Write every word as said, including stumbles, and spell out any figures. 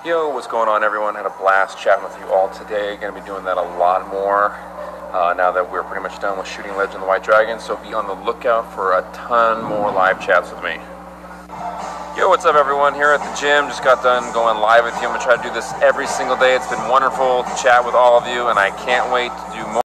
Yo, what's going on, everyone? Had a blast chatting with you all today. Gonna be doing that a lot more uh, now that we're pretty much done with shooting Legend of the White Dragon. So be on the lookout for a ton more live chats with me. Yo, what's up, everyone? Here at the gym, just got done going live with you. I'm gonna try to do this every single day. It's been wonderful to chat with all of you, and I can't wait to do more.